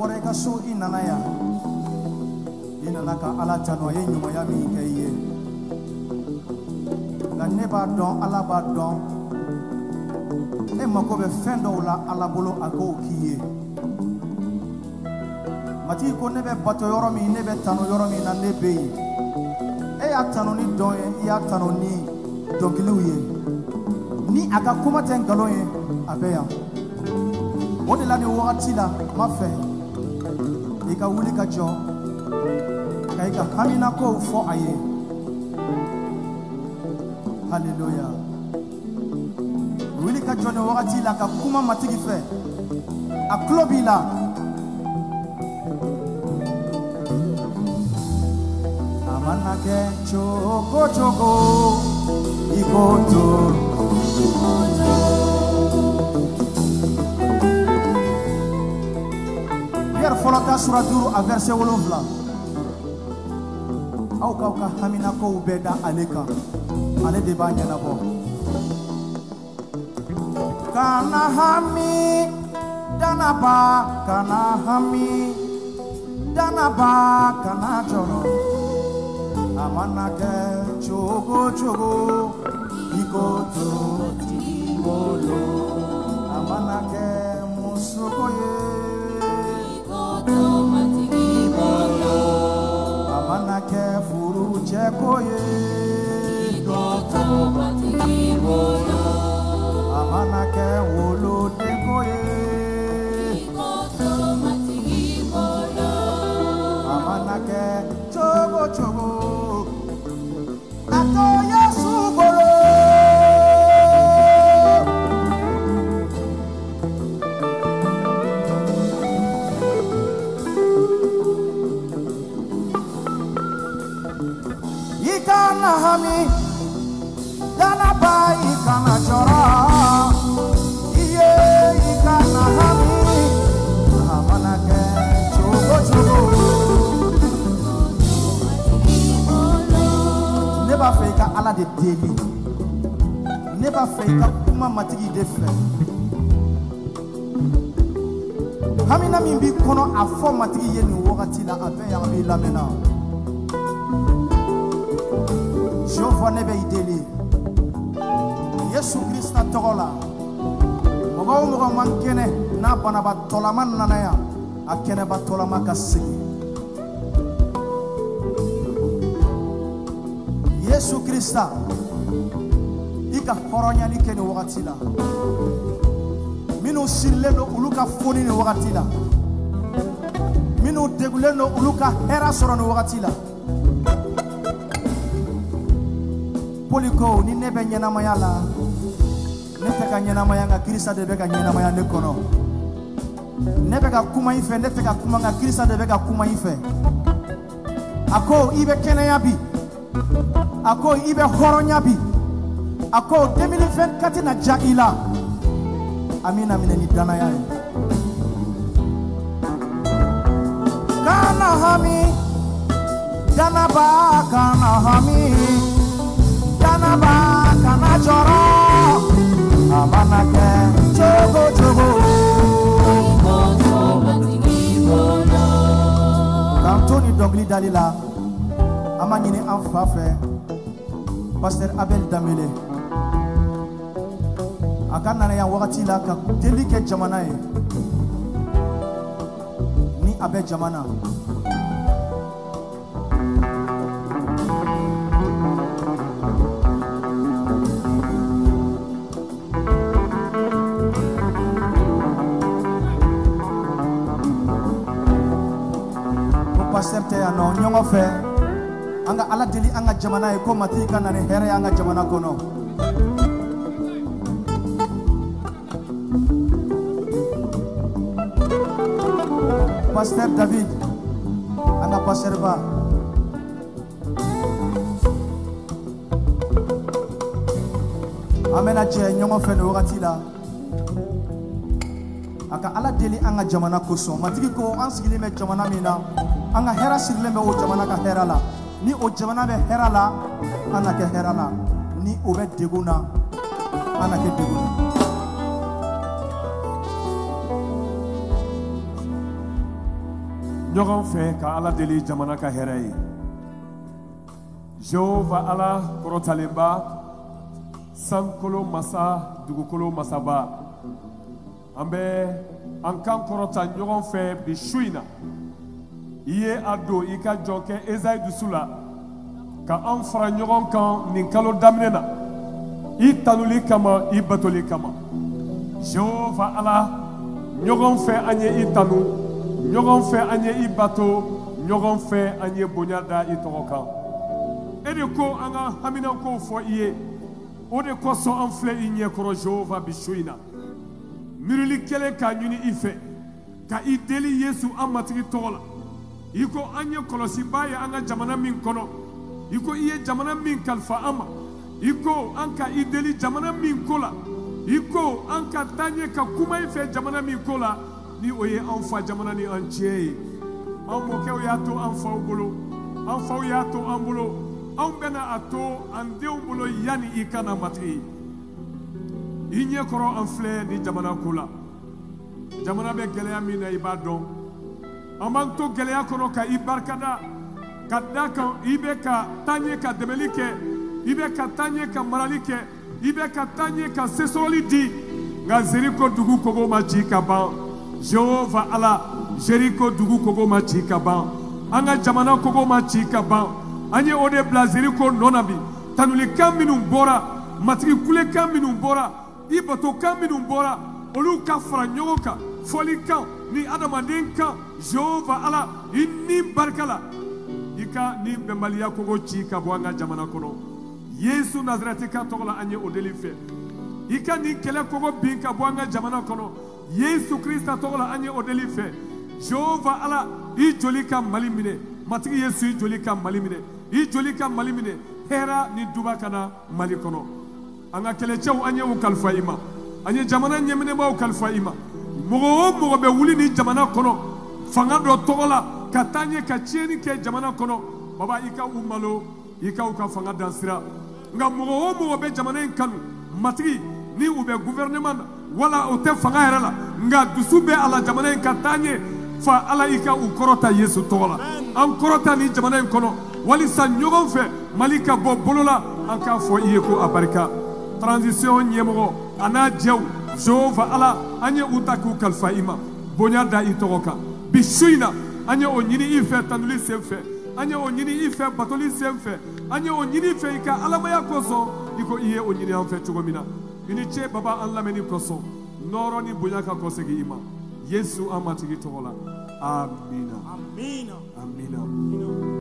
bɔra I ka so I nana yan I nana ka Ala tanu a ye ɲumanya min kɛ I ye nka ne b'a dɔn Ala b'a dɔn e mako bɛ fɛn dɔw la Ala bolo a k'o k'i ye matigi ko ne bɛ bato yɔrɔ min ne bɛ tanu yɔrɔ min na ne bɛ yen e y'a tanu ni dɔn ye I y'a tanu ni dɔnkiliw ye ni a ka kuma tɛ nkalon ye a bɛ yan o de la ni wagati la ma fɛ I ka wuli ka jɔ ka I ka haminakow fɔ a ye haleluya wuli ka jɔ ni wagati la ka kuma matigi fɛ a tulo b'i la a mana kɛ cogo cogo I k'o to Pierre fɔlɔ ta sura 5 a verset 7 aw k'aw ka haminakow bɛɛ da ale kan ale de b'a ɲɛnabɔ kana hami danaba kana hami danaba kana jɔrɔ a mana kɛ cogo cogo I k'o to I bolo a mana kɛ musoko ye I k'o to matigi bolo a mana kɛ furu cɛko ye I k'o to matigi bolo a mana kɛ wolodenko ye I k'o to matigi bolo a mana kɛ cogo cogo a to Yesu bolo I kana hami danaba I kana jɔra iye I kana hami a mana kɛ cogo cogo ne b'a fɛ I ka Ala de deli ne b'a fɛ I ka kuma matigi de fɛ hamina min b'i kɔnɔ a fɔ matigi ye nin wagati la a bɛɛ yan b'i lamɛnna Jehova ne bɛ I deli Yesu Krista tɔgɔ la mɔgɔ o mɔgɔ man kɛnɛ n'a banabatɔlama nana yan a kɛnɛbatɔlama ka segin Yesu Krista I ka hɔrɔnyali kɛ nin wagati la minnu sirilen don olu ka foni nin wagati la minnu degulen don olu ka hɛra sɔrɔ nin wagati la Poli ko ni ne bɛ ɲɛnamaya la ne tɛ ka ɲɛnamaya nka Krista de bɛ ka ɲɛnamaya ne kɔnɔ ne bɛ ka kuma I fɛ ne tɛ ka kuma nka Krista de bɛ ka kuma I fɛ a ko I bɛ kɛnɛya bi a ko I bɛ hɔrɔnya bi a ko 2024 na ja I la a mina minɛ ni danaya ye kana hami danaba kana hami danaba kana jɔrɔ a mana kɛ cogo cogo k'an to ni dɔnkili dali la an b'a ɲini an fa fɛ Pasteur Abel Dambele a ka nana yan wagati la ka deli kɛ jamana ye ni a bɛ jamana Pasteur tɛ yan nɔ ɲɔgɔn fɛ an ka Ala deli an ka jamana ye ko matigi ka na ni hɛrɛ ye an ka jamana kɔnɔ Pasteur David an ka Pasteur ba an bɛna jɛ ɲɔgɔn fɛ nin wagati la a ka Ala deli an ka jamana kosɔn matigi ko an sigilen bɛ jamana min na an ka hɛrɛ sirilen bɛ o jamana ka hɛrɛ la ni o jamana bɛ hɛrɛ la an na kɛ hɛrɛ la ni o bɛ degun na an na kɛ degun na ɲɔgɔn fɛ ka Ala deli jamana ka hɛrɛ ye. Jehova Ala kɔrɔtalenba, sankolo masa, dugukolo masaba, an bɛ an kan kɔrɔta ɲɔgɔn fɛ bi su in na. I ye a don I ka jɔn kɛ Esayi dusu la ka an fara ɲɔgɔn kan nin kalo daminɛ na. I tanuli kama, I batoli kama. Jehova Ala, ɲɔgɔn fɛ an ye I tanu, ɲɔgɔn fɛ an ye I bato, ɲɔgɔn fɛ an ye bonya da I tɔgɔ kan. E de ko an ka haminakow fɔ I ye, o de kosɔn an filɛ I ɲɛkɔrɔ Jehova bi su in na. Miirili kelen k'a ɲini I fɛ, ka I deli Yesu an matigi tɔgɔ la. I ko an ye kɔlɔsiba ye an ka jamana min kɔnɔ, I ko I ye jamana min kalifa an ma, I ko an ka I deli jamana min ko la, I ko an ka taa ɲɛ ka kuma I fɛ jamana min ko la, ni o ye an fa jamana ni an tiɲɛ ye. An mɔkɛw y'a to an faw bolo, an faw y'a to an bolo, an bɛna a to an denw bolo yanni I kana matigi. I ɲɛkɔrɔ an filɛ ni jamana ko la. Jamana bɛ gɛlɛya min na I b'a dɔn. An b'an to gɛlɛya kɔnɔ ka I barikada, ka da kan I bɛ ka taa ɲɛ ka dɛmɛli kɛ, I bɛ ka taa ɲɛ ka marali kɛ, I bɛ ka taa ɲɛ ka sesɔrɔli di. Nka Jeriko dugu kogo ma ci ka ban. Jehova Ala, Jeriko dugu kogo ma ci ka ban. An ka jamana kogo ma ci ka ban. An ye o de bila Jeriko nɔ na bi. Tanulikan minnu bɔra, matigi kulekan minnu bɔra, I batokan minnu bɔra, olu ka fara ɲɔgɔn kan. Fɔlikan ni adamaden kan, Jehova Ala, I ni barika la. I ka ni bɛnbaliya kogo ci ka bɔ an ka jamana kɔnɔ. Yesu Nazareti ka tɔgɔ la an ye o deli fɛ. I ka ni kɛlɛ kogo bin ka bɔ an ka jamana kɔnɔ. Yesu Krista tɔgɔ la an ye o deli fɛ. Jehova Ala, I joli ka Mali minɛ. Matigi Yesu, I joli ka Mali minɛ. I joli ka Mali minɛ. Hɛrɛ ni duba kana Mali kɔnɔ. An ka kɛlɛcɛw an ye o kalifa I ma. An ye jamana ɲɛminɛbaw kalifa I ma. Mɔgɔ o mɔgɔ bɛ wuli ni jamana kɔnɔ, fanga dɔ tɔgɔ la, ka taa ɲɛ ka tiɲɛni kɛ jamana kɔnɔ. Baba, I ka u malo, I ka u ka fanga dan sira. Nka mɔgɔ o mɔgɔ bɛ jamana in kanu, matigi, ni u bɛ gouvernement na, wala o tɛ fanga yɛrɛ la, nka dusu bɛ a la jamana in ka taa ɲɛ, fa Ala I ka u kɔrɔta Yesu tɔgɔ la. An kɔrɔta ni jamana in kɔnɔ, walisa ɲɔgɔn fɛ Mali ka bɔ bolo la, an k'a fɔ I ye ko a barika. Transition ɲɛmɔgɔ a n'a jɛw, Jehova Ala, an ye u ta k'u kalifa I ma, bonya da I tɔgɔ kan. Bi su in na, an ye o ɲini I fɛ tanuli sen fɛ, an ye o ɲini I fɛ batoli sen fɛ, an ye o ɲini I fɛ I ka alamaya kosɔn, I ko I ye o ɲini an fɛ cogo min na. I ni ce Baba an lamɛnni kosɔn, nɔɔrɔ ni bonya ka kɔsegin I ma. Yesu an matigi tɔgɔ la. Amina. Amina. Amina.